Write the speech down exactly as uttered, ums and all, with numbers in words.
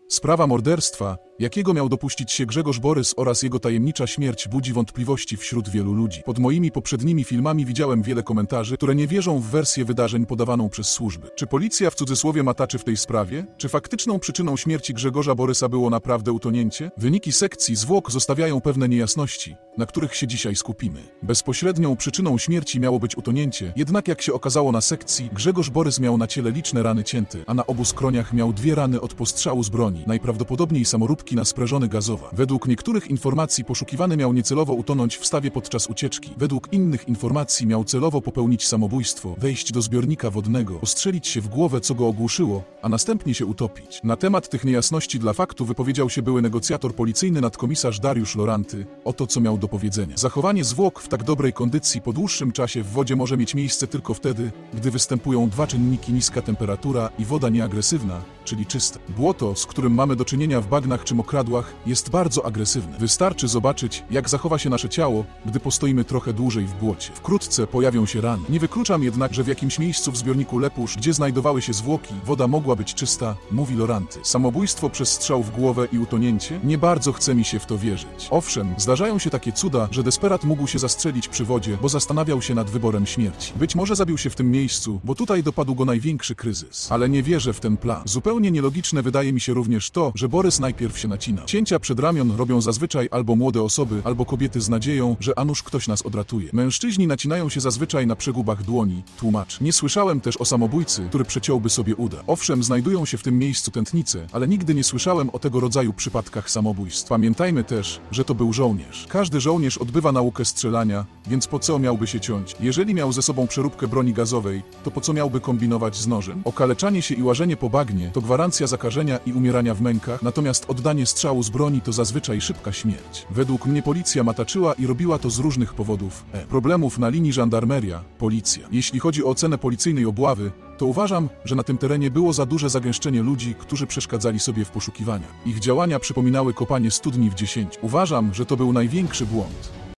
Sprawa morderstwa, jakiego miał dopuścić się Grzegorz Borys, oraz jego tajemnicza śmierć budzi wątpliwości wśród wielu ludzi. Pod moimi poprzednimi filmami widziałem wiele komentarzy, które nie wierzą w wersję wydarzeń podawaną przez służby. Czy policja w cudzysłowie mataczy w tej sprawie? Czy faktyczną przyczyną śmierci Grzegorza Borysa było naprawdę utonięcie? Wyniki sekcji zwłok zostawiają pewne niejasności, na których się dzisiaj skupimy. Bezpośrednią przyczyną śmierci miało być utonięcie, jednak jak się okazało na sekcji, Grzegorz Borys miał na ciele liczne rany cięte, a na obu skroniach miał dwie rany od postrzału z broni, najprawdopodobniej samoróbki na sprężony gazowa. Według niektórych informacji poszukiwany miał niecelowo utonąć w stawie podczas ucieczki. Według innych informacji miał celowo popełnić samobójstwo, wejść do zbiornika wodnego, postrzelić się w głowę, co go ogłuszyło, a następnie się utopić. Na temat tych niejasności dla faktu wypowiedział się były negocjator policyjny nadkomisarz Dariusz Loranty. Oto co miał do powiedzenia. Zachowanie zwłok w tak dobrej kondycji po dłuższym czasie w wodzie może mieć miejsce tylko wtedy, gdy występują dwa czynniki: niska temperatura i woda nieagresywna, czyli czysta. Błoto, z którym mamy do czynienia w bagnach czy mokradłach, jest bardzo agresywne. Wystarczy zobaczyć, jak zachowa się nasze ciało, gdy postoimy trochę dłużej w błocie. Wkrótce pojawią się rany. Nie wykluczam jednak, że w jakimś miejscu w zbiorniku Lepusz, gdzie znajdowały się zwłoki, woda mogła być czysta, mówi Loranty. Samobójstwo przez strzał w głowę i utonięcie? Nie bardzo chce mi się w to wierzyć. Owszem, zdarzają się takie cuda, że desperat mógł się zastrzelić przy wodzie, bo zastanawiał się nad wyborem śmierci. Być może zabił się w tym miejscu, bo tutaj dopadł go największy kryzys. Ale nie wierzę w ten plan. Zupełnie nielogiczne wydaje mi się również to, że Borys najpierw się nacina. Cięcia przedramion robią zazwyczaj albo młode osoby, albo kobiety z nadzieją, że a nuż ktoś nas odratuje. Mężczyźni nacinają się zazwyczaj na przegubach dłoni, tłumacz. Nie słyszałem też o samobójcy, który przeciąłby sobie uda. Owszem, znajdują się w tym miejscu tętnice, ale nigdy nie słyszałem o tego rodzaju przypadkach samobójstw. Pamiętajmy też, że to był żołnierz. Każdy żołnierz odbywa naukę strzelania, więc po co miałby się ciąć? Jeżeli miał ze sobą przeróbkę broni gazowej, to po co miałby kombinować z nożem? Okaleczanie się i łażenie po bagnie to gwarancja zakażenia i umierania w mękach, natomiast oddanie strzału z broni to zazwyczaj szybka śmierć. Według mnie policja mataczyła i robiła to z różnych powodów. E. Problemów na linii żandarmeria, policja. Jeśli chodzi o ocenę policyjnej obławy, to uważam, że na tym terenie było za duże zagęszczenie ludzi, którzy przeszkadzali sobie w poszukiwaniach. Ich działania przypominały kopanie studni w dziesięciu. Uważam, że to był największy błąd.